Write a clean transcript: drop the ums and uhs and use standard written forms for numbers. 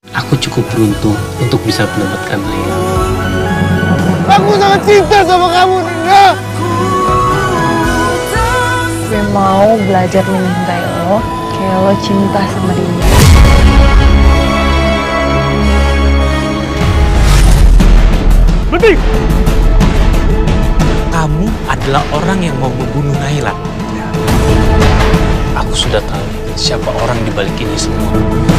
Aku cukup beruntung untuk bisa mendapatkan Naila. Aku sangat cinta sama kamu, Nina. Gue mau belajar mencintai lo kayak lo cinta sama dia. Berhenti! Kamu adalah orang yang mau membunuh Naila. Aku sudah tahu siapa orang di balik ini semua.